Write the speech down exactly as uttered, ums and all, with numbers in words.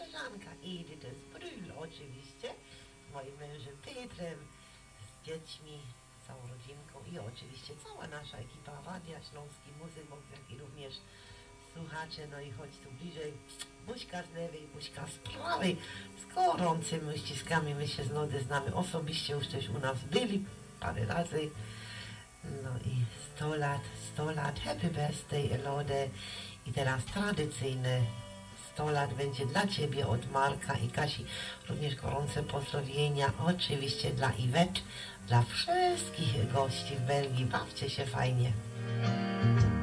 koleżanka Edyta z Bryl oczywiście, z moim mężem Pietrem, z dziećmi, całą rodzinką i oczywiście cała nasza ekipa Radia Śląski Muzyk, jak i również słuchacze, no i chodź tu bliżej, buźka z lewej, buźka z prawej, z gorącymi uściskami, my się z Lody znamy osobiście, już też u nas byli parę razy, no i sto lat, sto lat, happy birthday Elode i teraz tradycyjne sto lat będzie dla Ciebie od Marka i Kasi, również gorące pozdrowienia, oczywiście dla Iwet, dla wszystkich gości w Belgii, bawcie się fajnie.